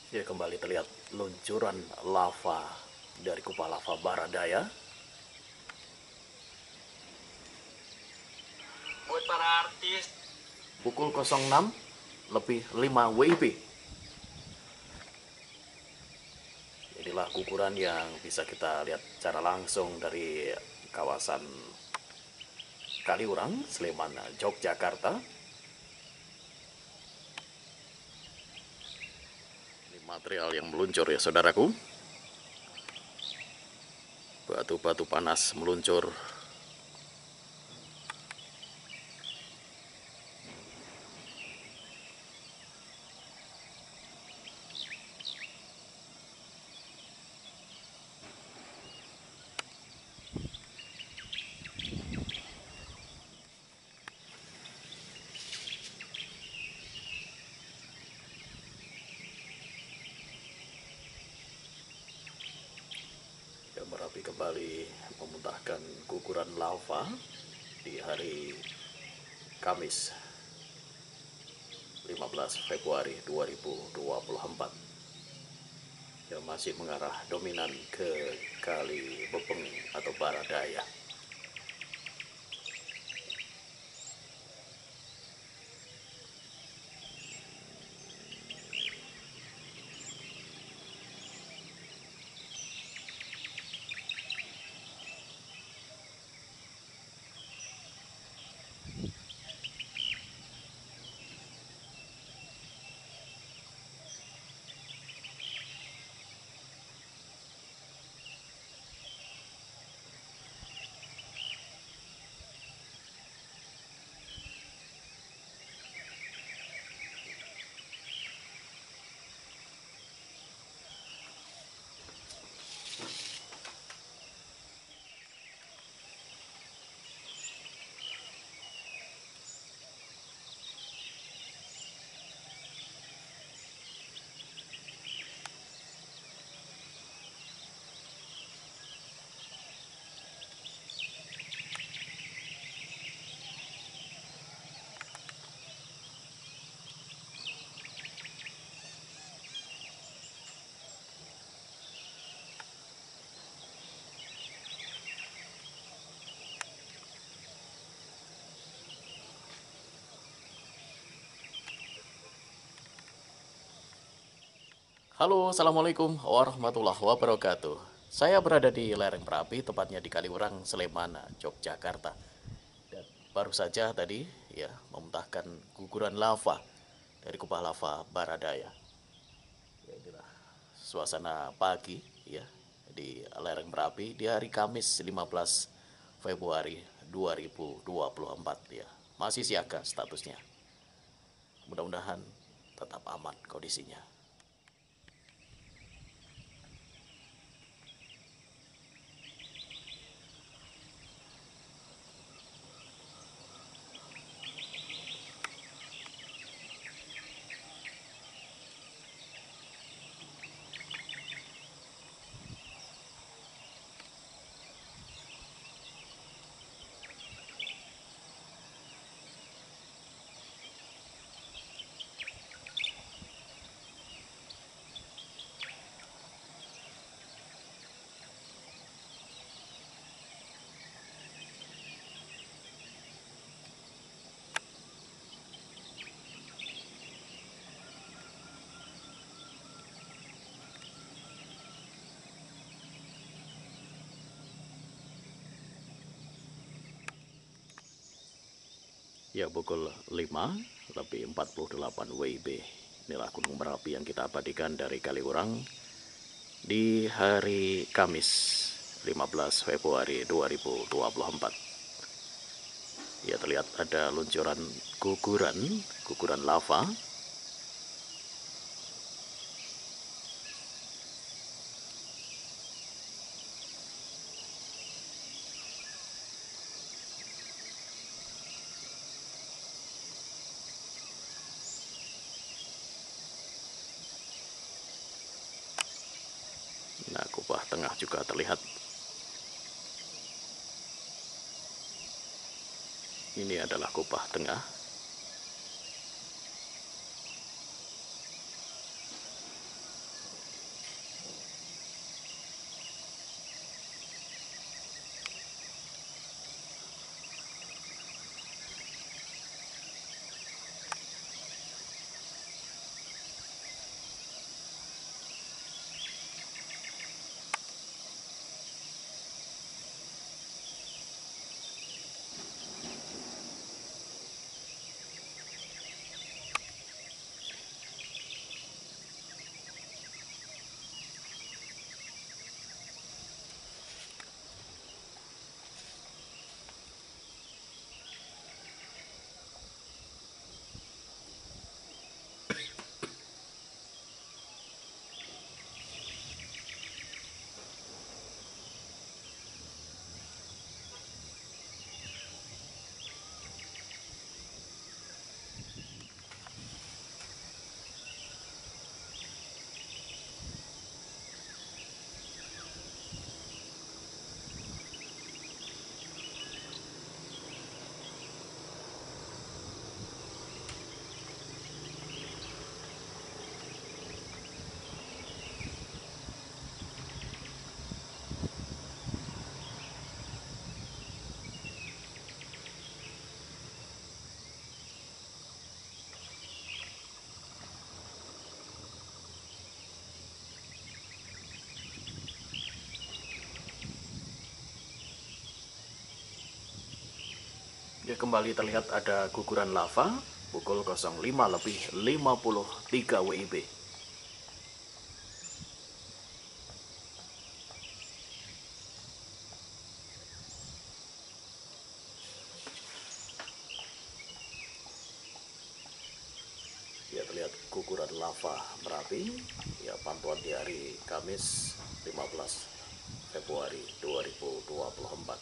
Ya, kembali terlihat luncuran lava dari kubah lava Baradaya. Buat para artis. Pukul 06 lebih 5 WIB. Inilah guguran yang bisa kita lihat secara langsung dari kawasan Kaliurang, Sleman, Yogyakarta. Ini material yang meluncur ya saudaraku. Batu-batu panas meluncur. Ya, Merapi kembali memuntahkan guguran lava di hari Kamis 15 Februari 2024 yang masih mengarah dominan ke Kali Bepeng atau Baradaya. Halo, Assalamualaikum warahmatullahi wabarakatuh. Saya berada di lereng Merapi, tepatnya di Kaliurang, Sleman, Yogyakarta. Dan baru saja tadi ya memuntahkan guguran lava dari kubah lava Baradaya. Ya, inilah suasana pagi ya di lereng Merapi di hari Kamis 15 Februari 2024 ya. Masih siaga statusnya. Mudah-mudahan tetap aman kondisinya. Ya, pukul 5 lebih 48 WIB. Inilah Gunung Merapi yang kita abadikan dari Kaliurang di hari Kamis 15 Februari 2024. Ya, terlihat ada luncuran guguran lava. Nah, kubah tengah juga terlihat. Ini adalah kubah tengah. kembali terlihat ada guguran lava pukul 05.53 WIB. Ya, terlihat guguran lava Merapi. Ya, pantauan di hari Kamis 15 Februari 2024.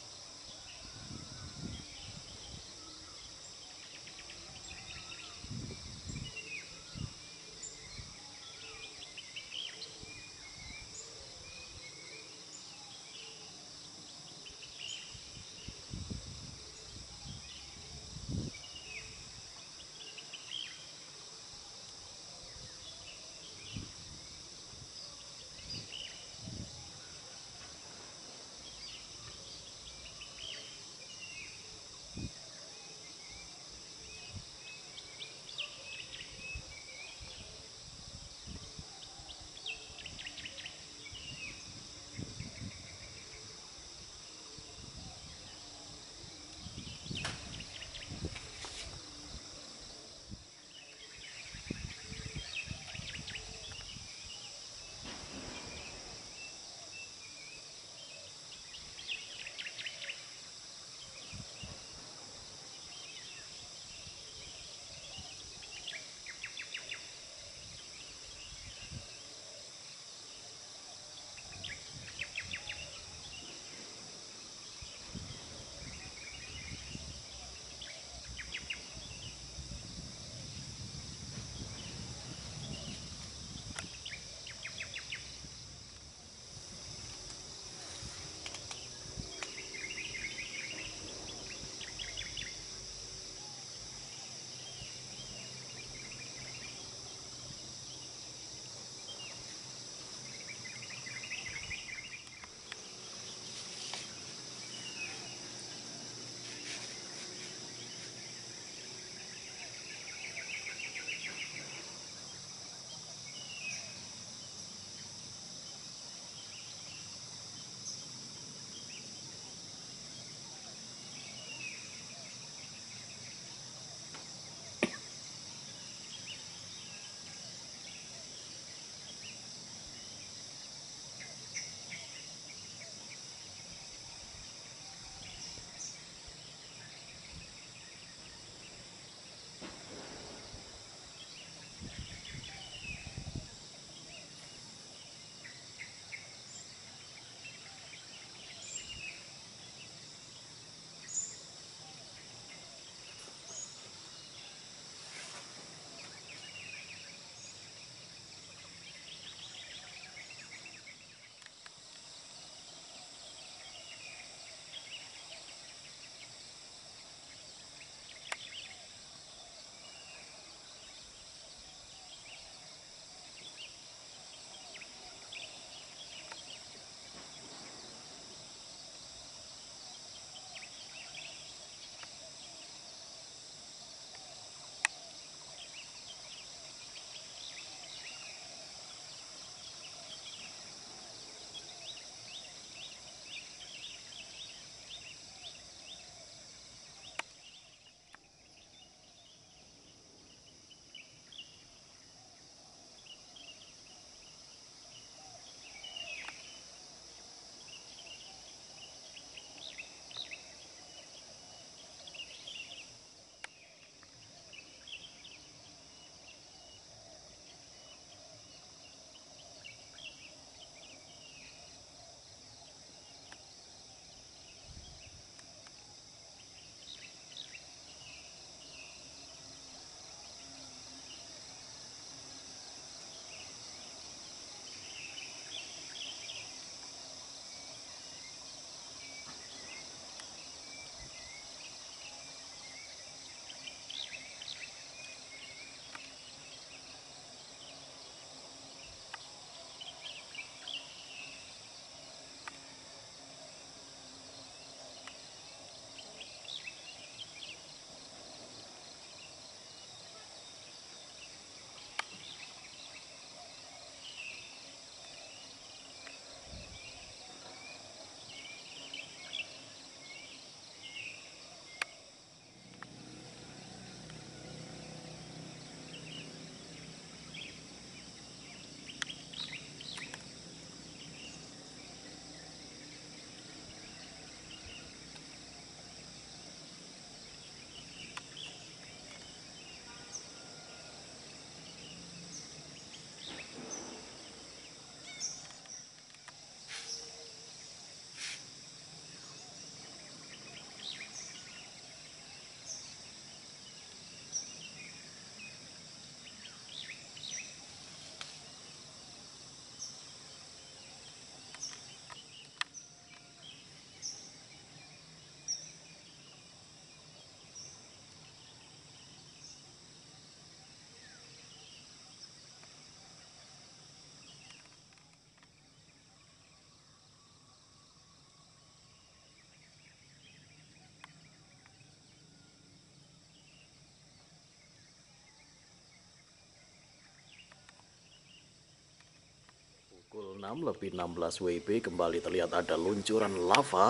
Pukul 6 lebih 16 WIB kembali terlihat ada luncuran lava.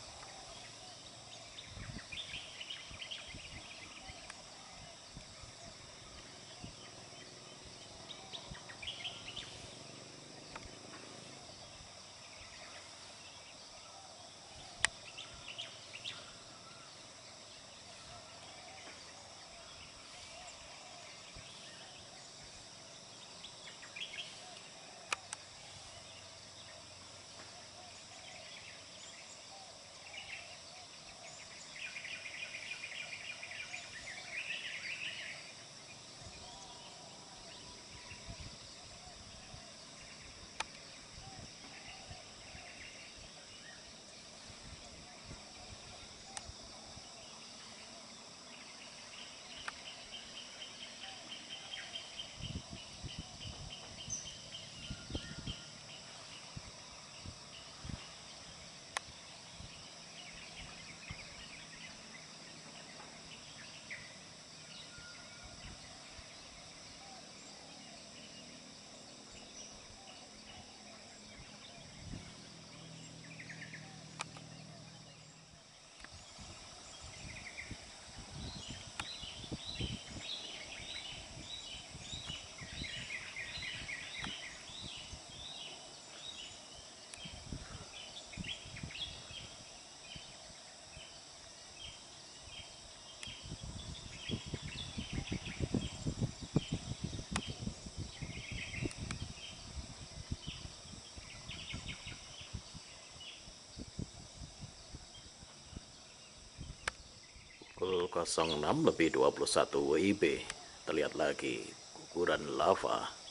Pukul 06 lebih 21 WIB terlihat lagi guguran lava.